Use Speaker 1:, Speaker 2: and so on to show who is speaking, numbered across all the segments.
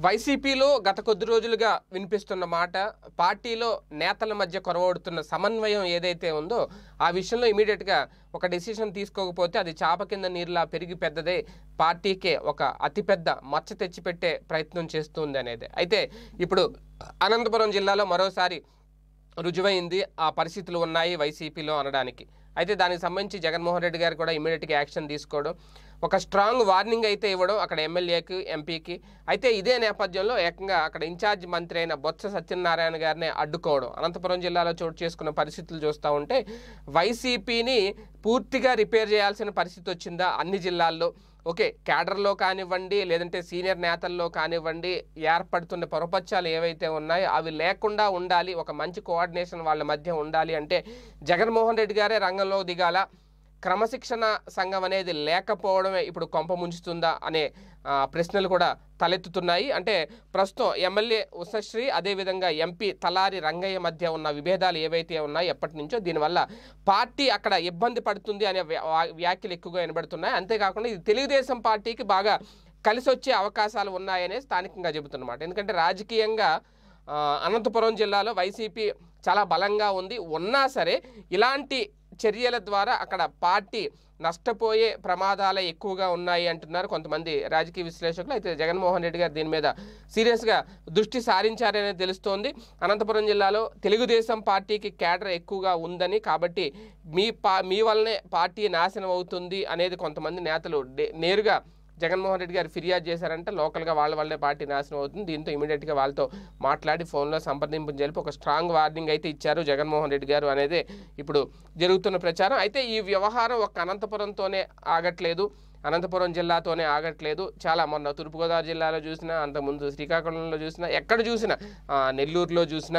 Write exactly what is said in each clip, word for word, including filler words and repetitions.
Speaker 1: వైసీపీలో గత కొద్ది రోజులుగా వినిపిస్తున్న మాట పార్టీలో నేతల మధ్య కొరవడుతున్న సమన్వయం ఏదైతే ఉందో ఆ విషయంలో ఇమిడియట్ గా ఒక డిసిషన్ తీసుకోకపోతే అది చాప కింద నీరులా పెరిగి పెద్దదే పార్టీకే ఒక అతిపెద్ద మచ్చ తెచ్చిపెట్టే ప్రయత్నం చేస్తుంది అనేది. అయితే ఇప్పుడు అనంతపురం జిల్లాలో మరోసారి రుజువైంది ఆ పరిస్థితులు ఉన్నాయి వైసీపీలో అనడానికి. అయితే దానికి సంబంధించి జగన్మోహన్ రెడ్డి గారు కూడా ఇమీడియట్గా యాక్షన్ తీసుకోవడం, ఒక స్ట్రాంగ్ వార్నింగ్ అయితే ఇవ్వడం అక్కడ ఎమ్మెల్యేకి ఎంపీకి. అయితే ఇదే నేపథ్యంలో ఏకంగా అక్కడ ఇన్ఛార్జ్ మంత్రి అయిన బొత్స సత్యనారాయణ గారిని అడ్డుకోవడం అనంతపురం జిల్లాలో చోటు చేసుకున్న పరిస్థితులు చూస్తూ ఉంటే వైసీపీని పూర్తిగా రిపేర్ చేయాల్సిన పరిస్థితి వచ్చిందా అన్ని జిల్లాల్లో? ఓకే, క్యాడర్లో కానివ్వండి లేదంటే సీనియర్ నేతల్లో కానివ్వండి ఏర్పడుతున్న పొరపచ్చాలు ఏవైతే ఉన్నాయో అవి లేకుండా ఉండాలి, ఒక మంచి కోఆర్డినేషన్ వాళ్ళ మధ్య ఉండాలి అంటే జగన్మోహన్ రెడ్డి గారే రంగంలో దిగాల. క్రమశిక్షణ సంఘం అనేది లేకపోవడమే ఇప్పుడు కొంప ముంచుతుందా అనే ప్రశ్నలు కూడా తలెత్తుతున్నాయి. అంటే ప్రస్తుతం ఎమ్మెల్యే ఉషశ్రీ అదేవిధంగా ఎంపీ తలారి రంగయ్య మధ్య ఉన్న విభేదాలు ఏవైతే ఉన్నాయో ఎప్పటి నుంచో దీనివల్ల పార్టీ అక్కడ ఇబ్బంది పడుతుంది అనే వ్యాఖ్యలు ఎక్కువగా వినబడుతున్నాయి. అంతేకాకుండా ఇది తెలుగుదేశం పార్టీకి బాగా కలిసి వచ్చే అవకాశాలు ఉన్నాయనే స్థానికంగా చెబుతున్నమాట. ఎందుకంటే రాజకీయంగా అనంతపురం జిల్లాలో వైసీపీ చాలా బలంగా ఉంది. ఉన్నా సరే ఇలాంటి చర్యల ద్వారా అక్కడ పార్టీ నష్టపోయే ప్రమాదాలే ఎక్కువగా ఉన్నాయి అంటున్నారు కొంతమంది రాజకీయ విశ్లేషకులు. అయితే జగన్మోహన్ రెడ్డి గారు దీని మీద సీరియస్గా దృష్టి సారించారనేది తెలుస్తోంది. అనంతపురం జిల్లాలో తెలుగుదేశం పార్టీకి క్యాడర్ ఎక్కువగా ఉందని, కాబట్టి మీ పా మీ వల్లనే పార్టీ నాశనం అవుతుంది అనేది కొంతమంది నేతలు నేరుగా జగన్మోహన్ రెడ్డి గారు ఫిర్యాదు చేశారంటే లోకల్గా వాళ్ళ వల్లే పార్టీ నాశనం అవుతుంది. దీంతో ఇమీడియట్గా వాళ్ళతో మాట్లాడి ఫోన్లో సంప్రదింపులు జరిపి ఒక స్ట్రాంగ్ వార్నింగ్ అయితే ఇచ్చారు జగన్మోహన్ రెడ్డి గారు అనేది ఇప్పుడు జరుగుతున్న ప్రచారం. అయితే ఈ వ్యవహారం ఒక అనంతపురంతోనే ఆగట్లేదు, అనంతపురం జిల్లాతోనే ఆగట్లేదు. చాలా మొన్న తూర్పుగోదావరి జిల్లాలో చూసినా, అంతకుముందు శ్రీకాకుళంలో చూసినా, ఎక్కడ చూసినా, నెల్లూరులో చూసినా,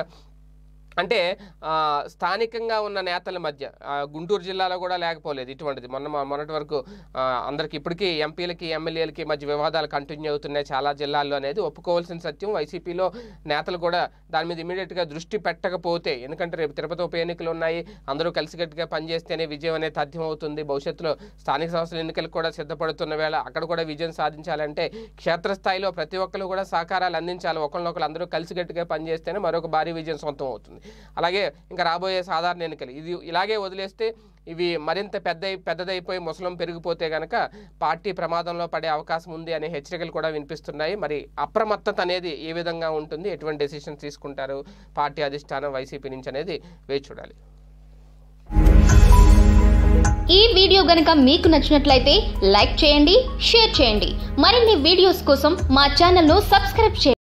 Speaker 1: అంటే స్థానికంగా ఉన్న నేతల మధ్య గుంటూరు జిల్లాలో కూడా లేకపోలేదు ఇటువంటిది. మొన్న మొన్నటి వరకు అందరికి ఇప్పటికీ ఎంపీలకి ఎమ్మెల్యేలకి మధ్య వివాదాలు కంటిన్యూ అవుతున్నాయి చాలా జిల్లాల్లో అనేది ఒప్పుకోవాల్సిన సత్యం. వైసీపీలో నేతలు కూడా దాని మీద ఇమీడియట్గా దృష్టి పెట్టకపోతే, ఎందుకంటే రేపు తిరుపతి ఉప ఎన్నికలు ఉన్నాయి, అందరూ కలిసికట్టుగా పనిచేస్తేనే విజయం అనేది సాధ్యం అవుతుంది. భవిష్యత్తులో స్థానిక సంస్థల ఎన్నికలకు కూడా సిద్ధపడుతున్న వేళ అక్కడ కూడా విజయం సాధించాలంటే క్షేత్రస్థాయిలో ప్రతి ఒక్కరు కూడా సహకారాలు అందించాలి. ఒకరినొకరు అందరూ కలిసికట్టుగా పనిచేస్తేనే మరొక భారీ విజయం సొంతం అవుతుంది. అలాగే ఇంకా రాబోయే సాధారణ ఎన్నికలు ఇది ఇలాగే వదిలేస్తే ఇవి మరింత పెద్ద పెద్దదైపోయి ముసలం పెరిగిపోతే కనుక పార్టీ ప్రమాదంలో పడే అవకాశం ఉంది అనే హెచ్చరికలు కూడా వినిపిస్తున్నాయి. మరి అప్రమత్తత అనేది ఏ విధంగా ఉంటుంది, ఎటువంటి డెసిషన్స్ తీసుకుంటారు పార్టీ అధిష్టానం వైసీపీ నుంచి అనేది వేచి చూడాలి.
Speaker 2: ఈ వీడియో గనుక మీకు నచ్చినట్లయితే లైక్ చేయండి, షేర్ చేయండి. మరిన్ని వీడియోస్ కోసం మా ఛానల్ ను సబ్స్క్రైబ్ చేయండి.